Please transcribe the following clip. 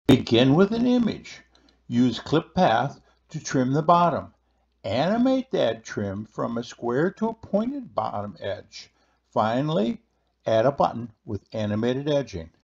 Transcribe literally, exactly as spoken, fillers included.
Begin with an image. Use clip path to trim the bottom. Animate that trim from a square to a pointed bottom edge. Finally, add a button with animated edging.